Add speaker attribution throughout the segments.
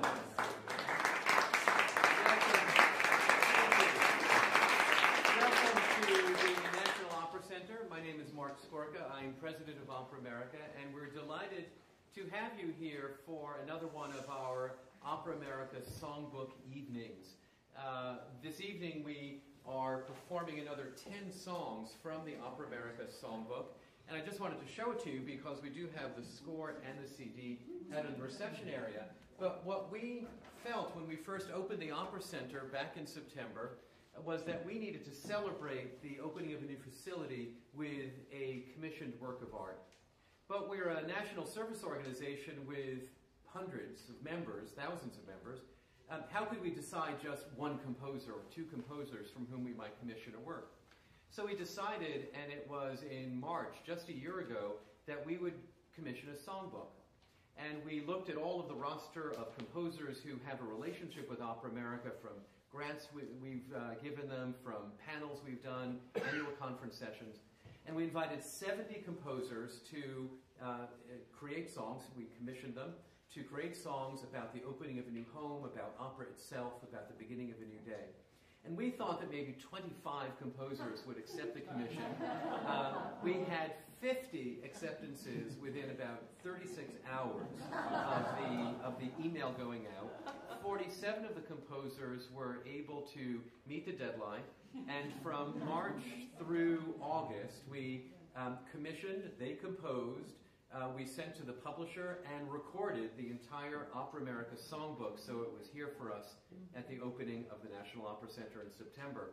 Speaker 1: I'm president of Opera America, and we're delighted to have you here for another one of our Opera America Songbook evenings. This evening we are performing another 10 songs from the Opera America Songbook, and I just wanted to show it to you because we do have the score and the CD out in the reception area. But what we felt when we first opened the Opera Center back in September was that we needed to celebrate the opening of a new facility with a commissioned work of art. But we're a national service organization with hundreds of members, thousands of members. How could we decide just one composer or two composers from whom we might commission a work? So we decided, and it was in March, just a year ago, that we would commission a songbook. And we looked at all of the roster of composers who have a relationship with Opera America, from grants we've given them, from panels we've done, annual conference sessions. And we invited 70 composers to create songs. We commissioned them to create songs about the opening of a new home, about opera itself, about the beginning of a new day. And we thought that maybe 25 composers would accept the commission. We had 50 acceptances within about 36 hours of the email going out. 47 of the composers were able to meet the deadline, and from March through August, we commissioned, they composed, we sent to the publisher and recorded the entire Opera America Songbook, so it was here for us at the opening of the National Opera Center in September.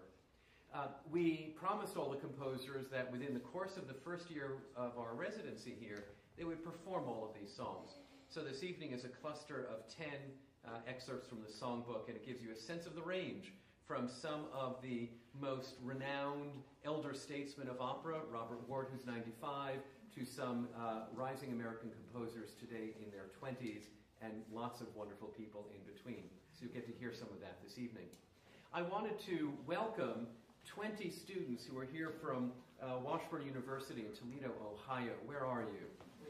Speaker 1: We promised all the composers that within the course of the first year of our residency here, they would perform all of these songs. So this evening is a cluster of 10 excerpts from the songbook, and it gives you a sense of the range from some of the most renowned elder statesmen of opera, Robert Ward, who's 95, to some rising American composers today in their 20s, and lots of wonderful people in between. So you get to hear some of that this evening. I wanted to welcome 20 students who are here from Washburn University in Toledo, Ohio. Where are you?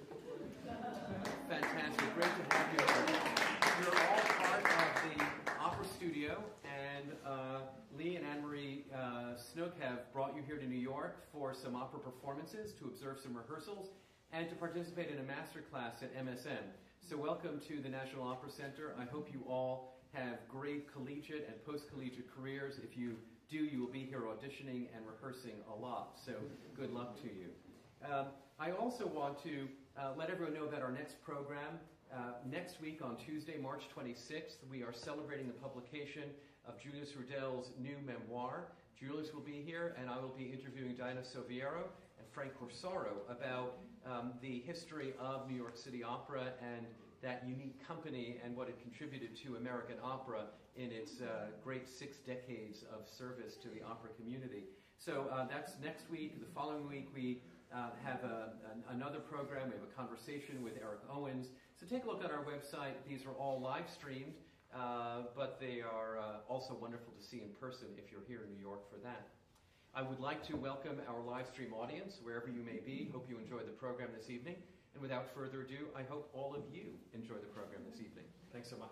Speaker 1: Fantastic. Great to have you here. You're all part of the Opera Studio, and Lee and Anne-Marie Snook have brought you here to New York for some opera performances, to observe some rehearsals, and to participate in a master class at MSN. So welcome to the National Opera Center. I hope you all have great collegiate and post-collegiate careers. If you do, you will be here auditioning and rehearsing a lot, so good luck to you. I also want to let everyone know about our next program. Next week on Tuesday, March 26th, we are celebrating the publication of Julius Rudel's new memoir. Julius will be here, and I will be interviewing Diana Soviero and Frank Corsaro about the history of New York City Opera and that unique company and what it contributed to American opera in its great 6 decades of service to the opera community. So that's next week. The following week we have another program. We have a conversation with Eric Owens. So take a look at our website. These are all live streamed, but they are also wonderful to see in person if you're here in New York for that. I would like to welcome our live stream audience, wherever you may be. Hope you enjoyed the program this evening. And without further ado, I hope all of you enjoy the program this evening. Thanks so much.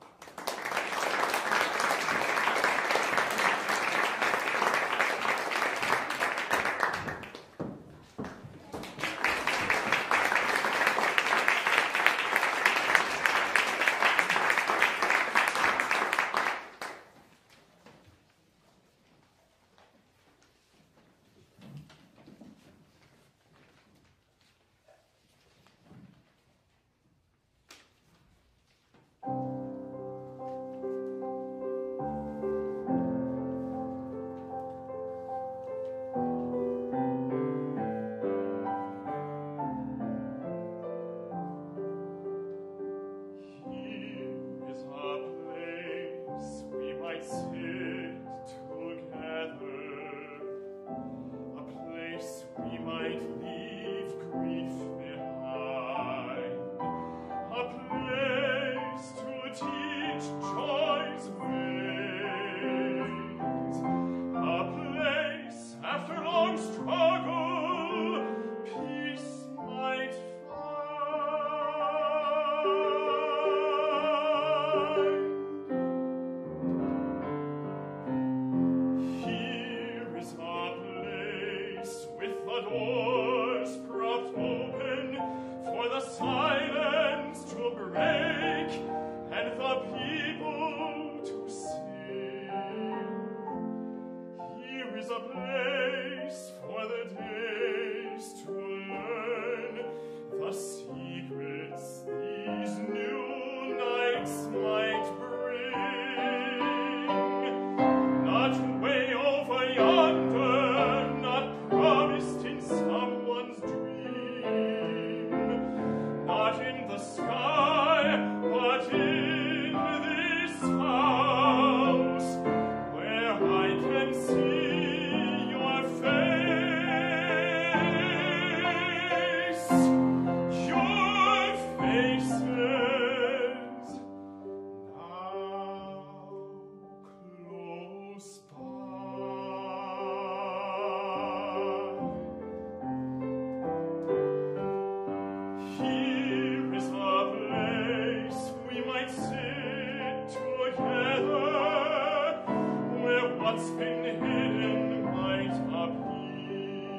Speaker 2: what's been hidden might appear.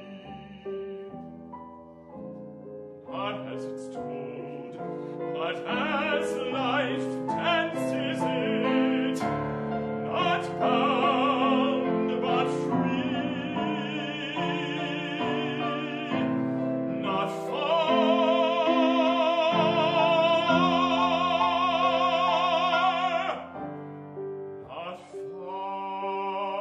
Speaker 2: Not as it's told, but as life tends is it, not bound but free, not far, not far.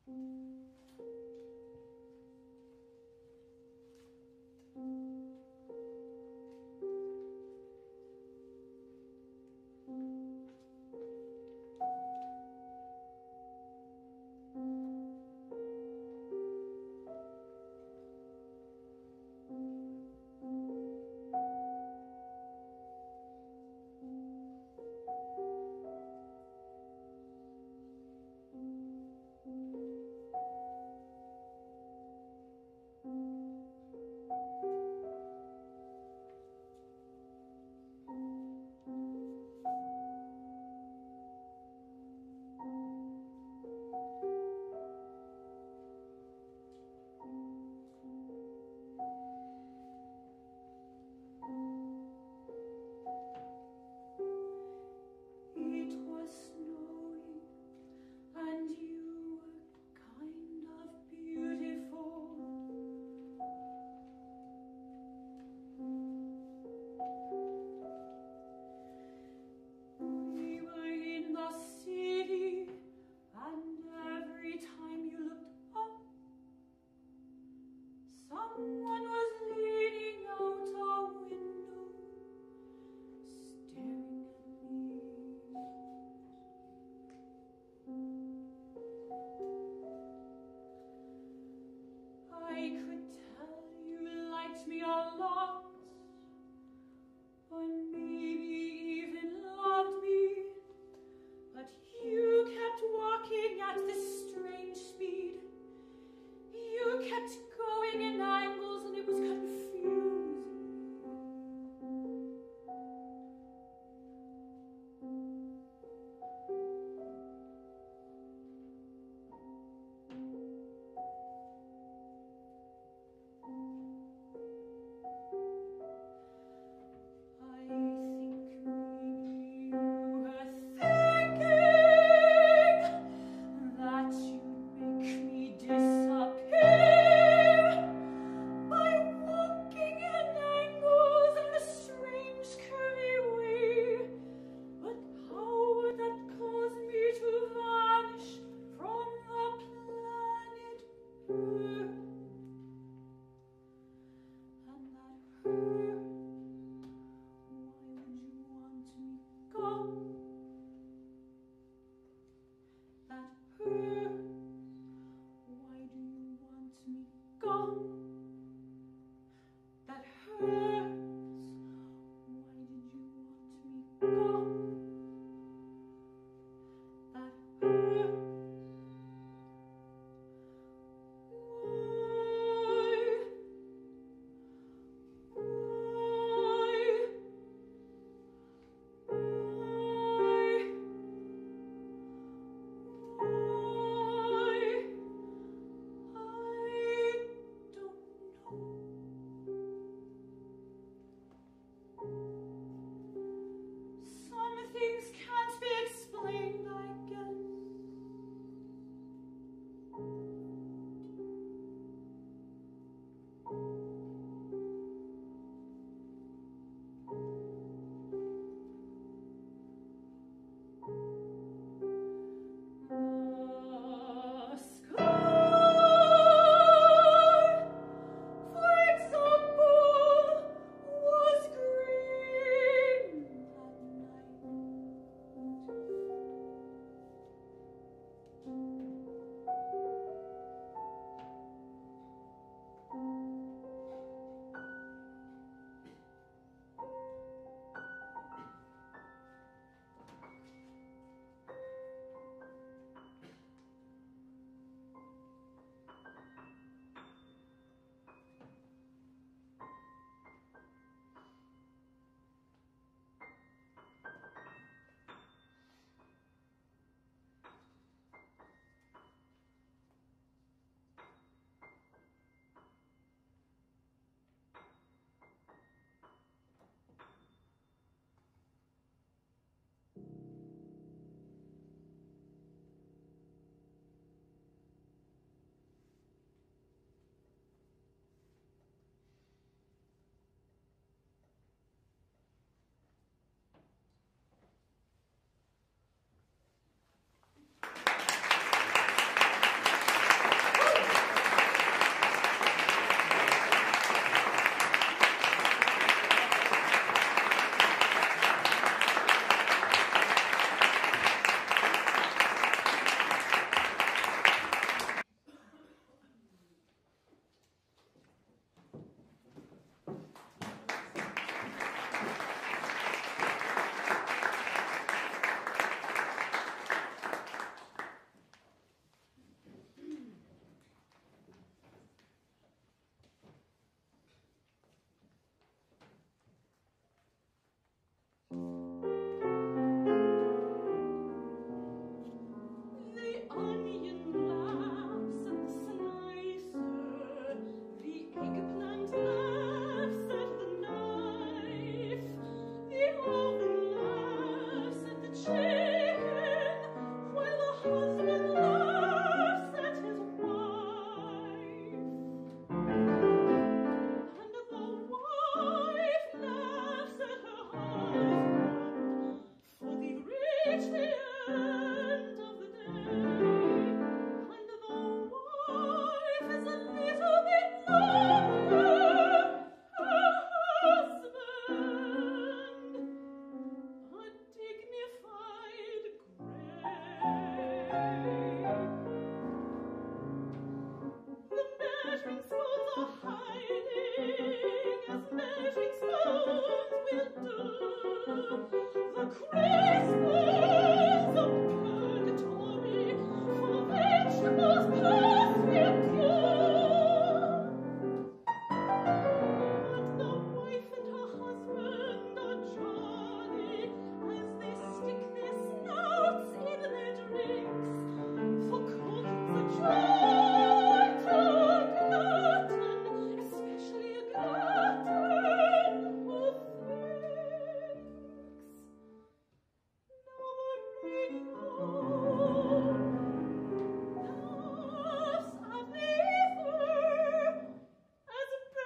Speaker 3: That you make me disappear.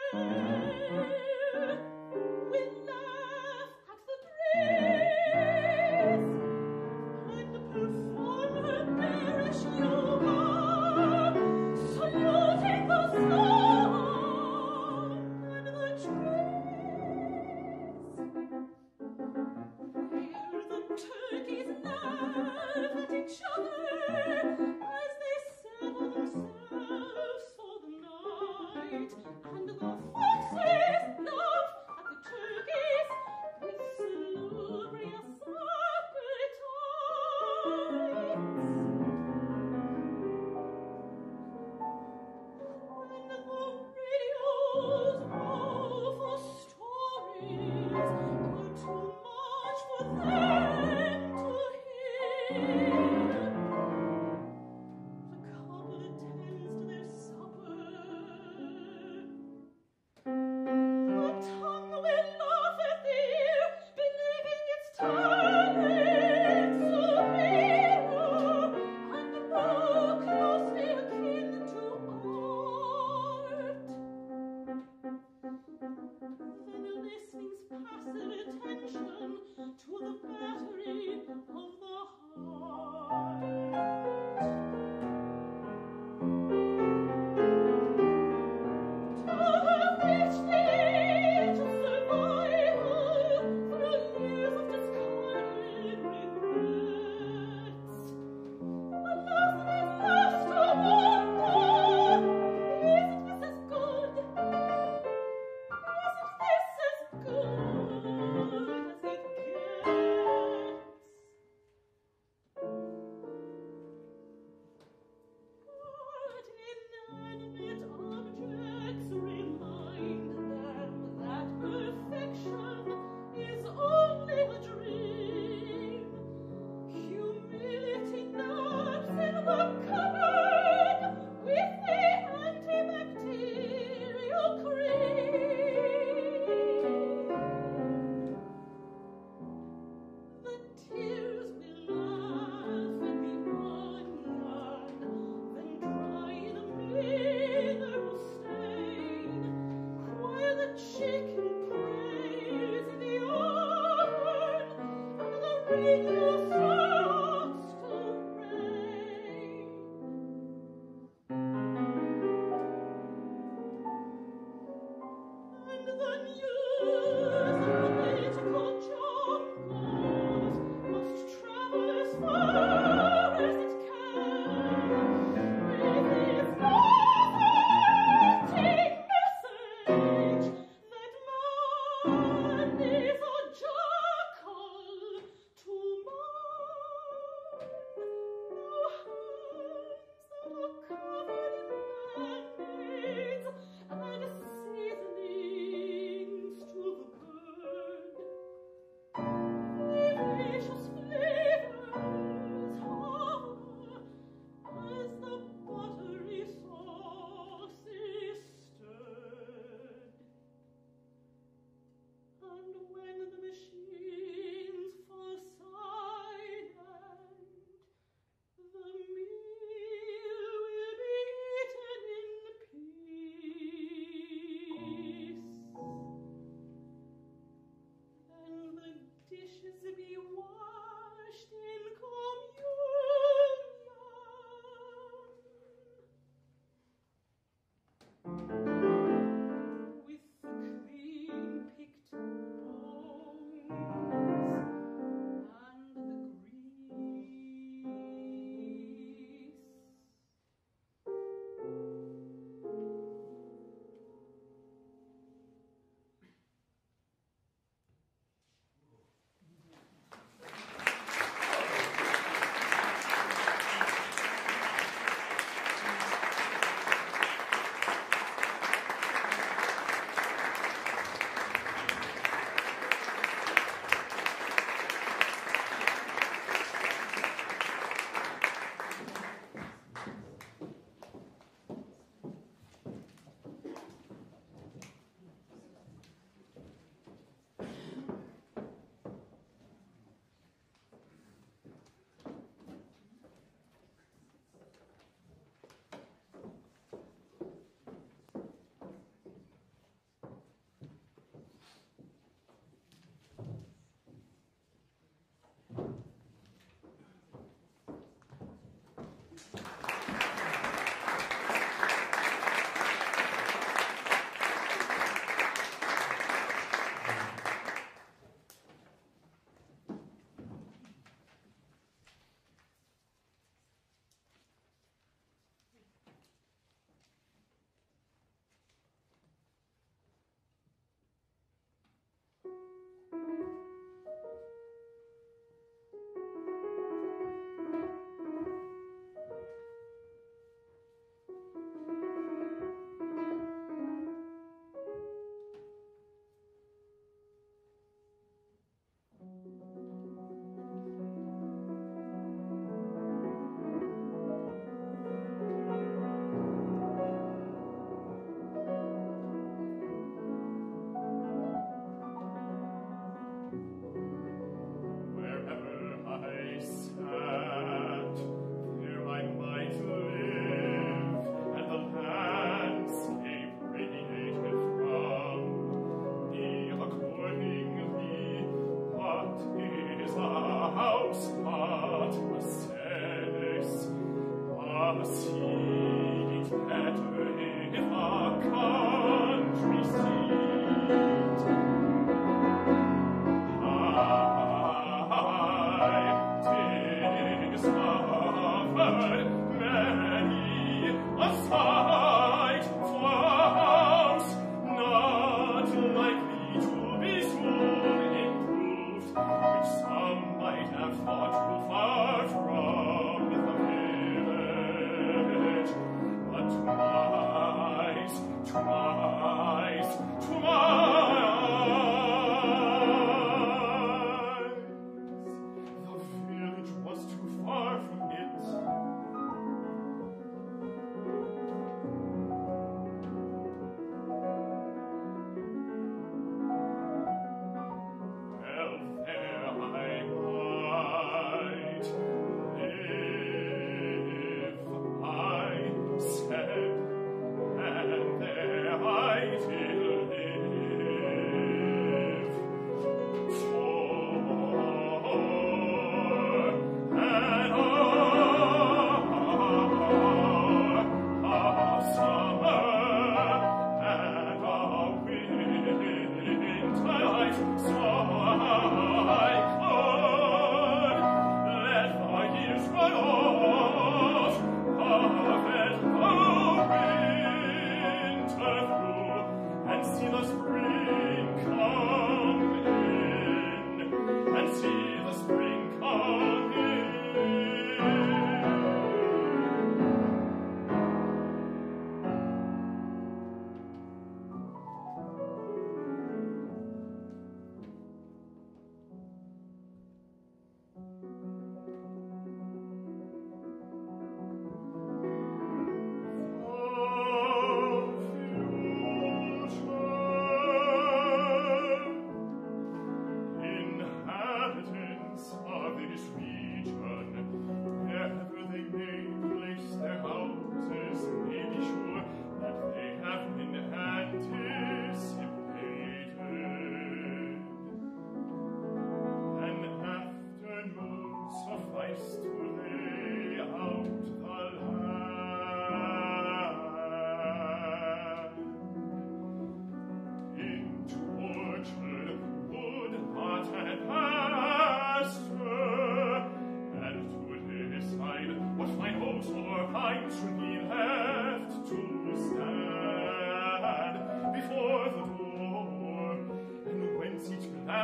Speaker 3: To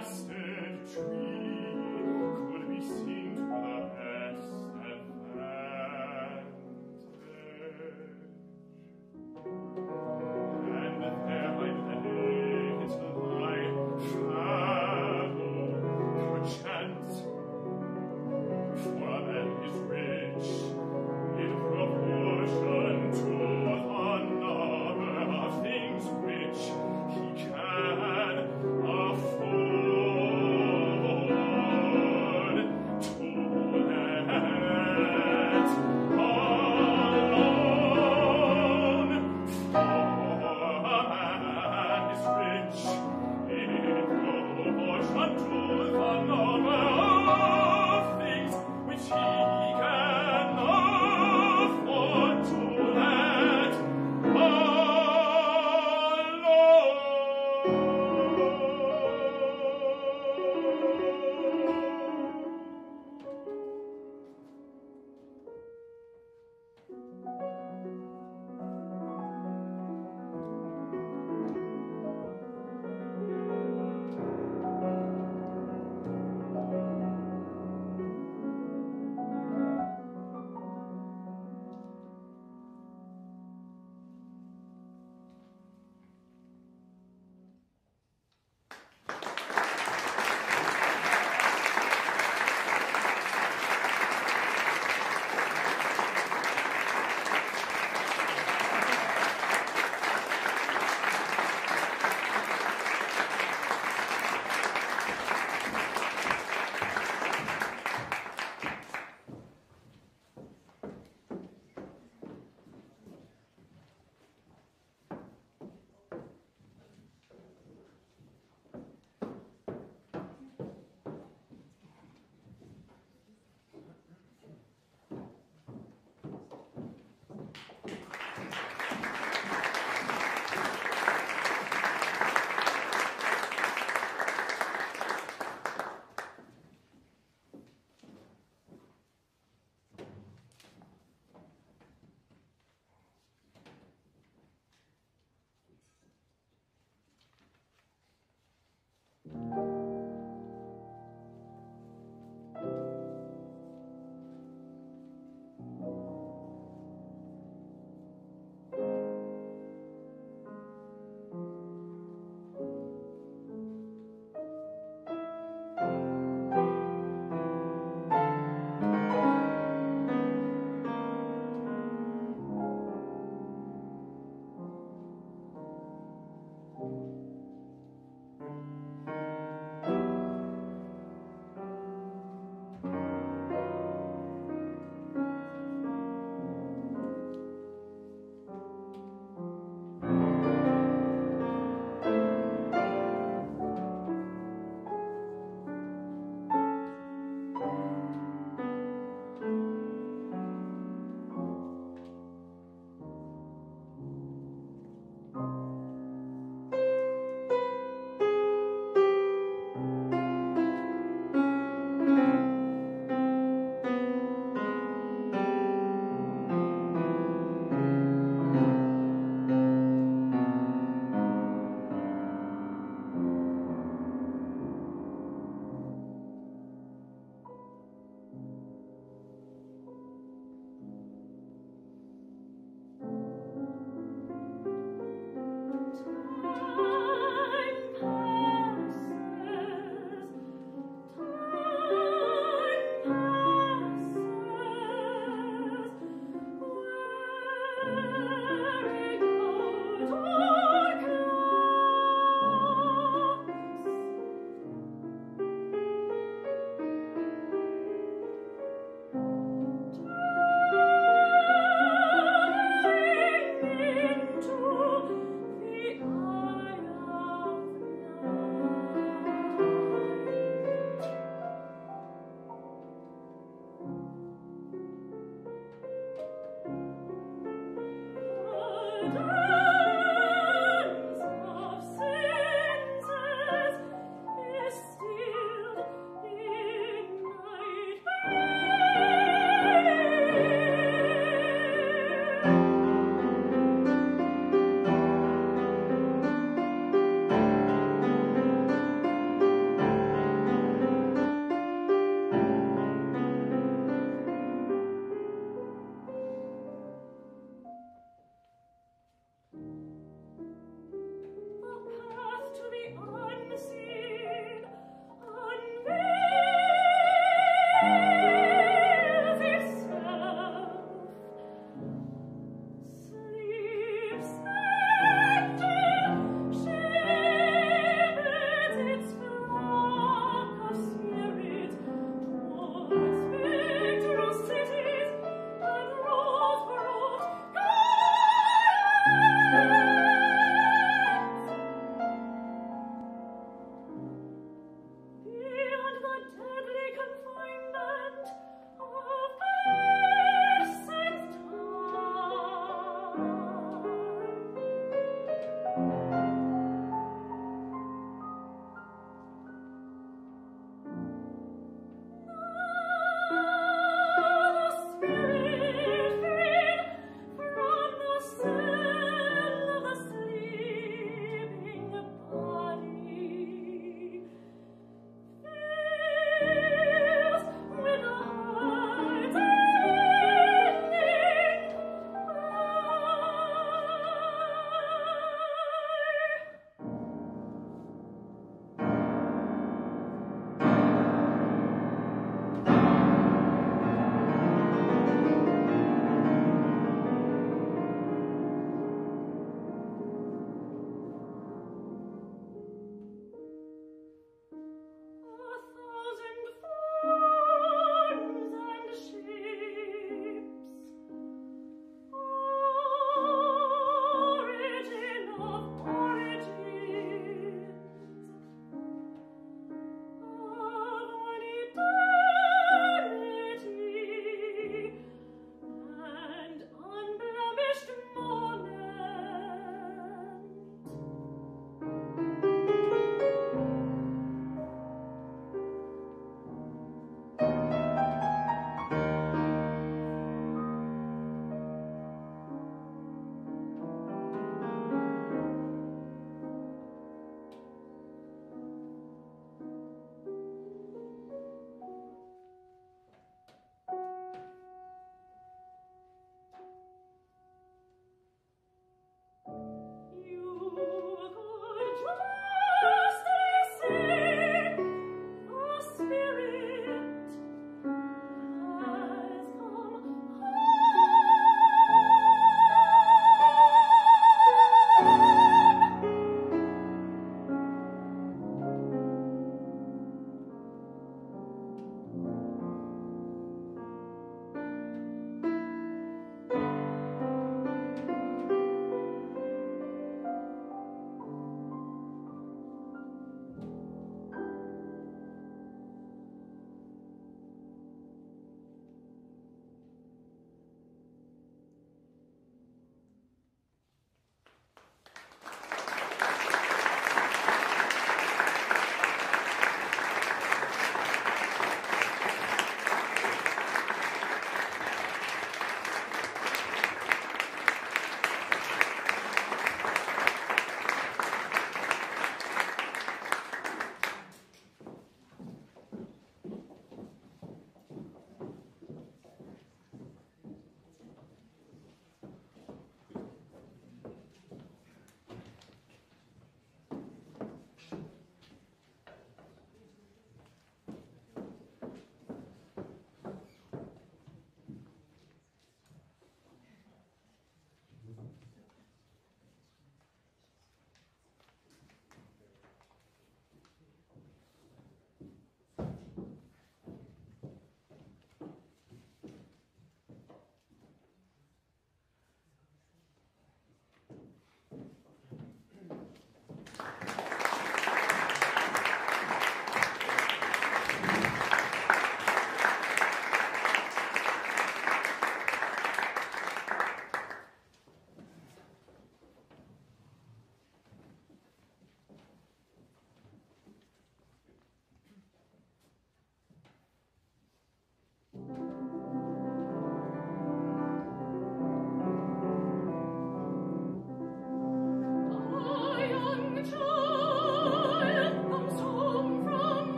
Speaker 2: blasted tree could be seen to the best advantage. And there I lay it my shadow, perchance, for a man is rich in proportion to the number of things which he can afford.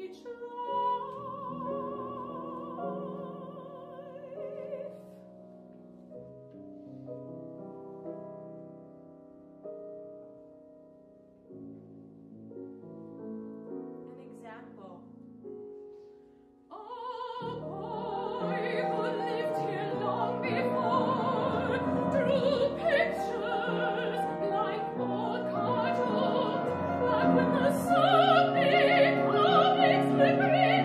Speaker 3: When the sun becomes slippery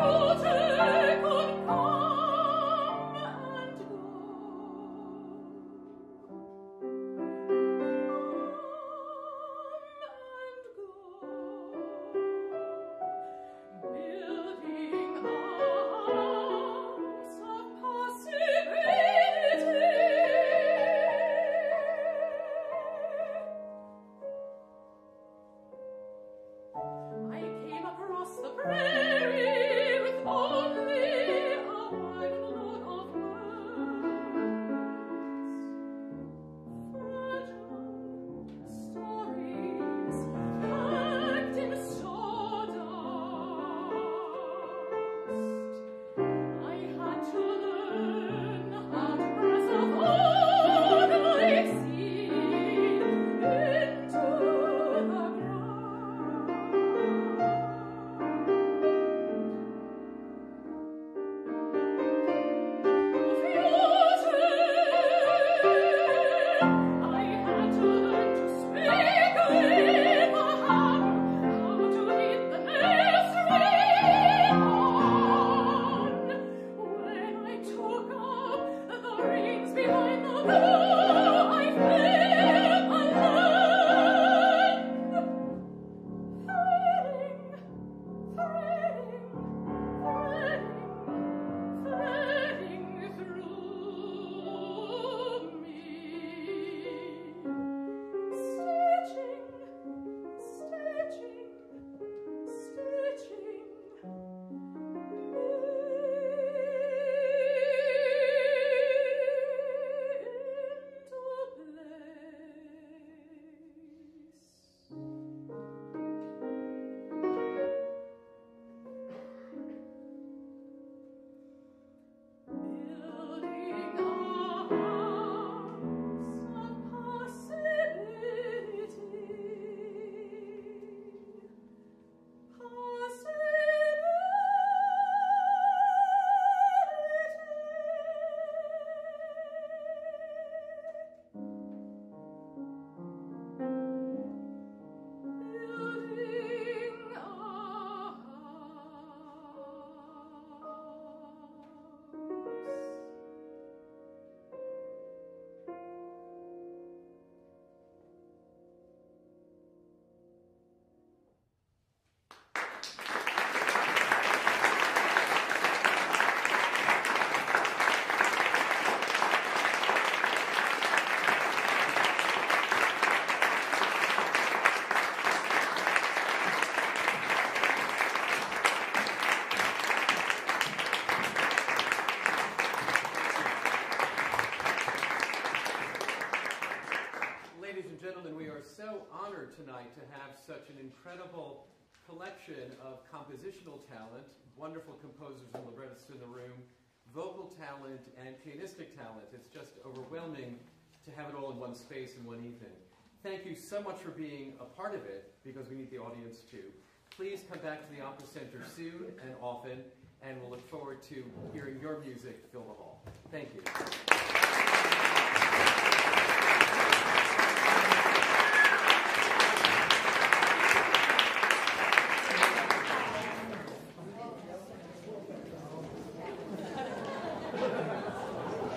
Speaker 1: tonight to have such an incredible collection of compositional talent, wonderful composers and librettists in the room, vocal talent, and pianistic talent. It's just overwhelming to have it all in one space in one evening. Thank you so much for being a part of it, because we need the audience too. Please come back to the Opera Center soon and often, and we'll look forward to hearing your music fill the hall. Thank you.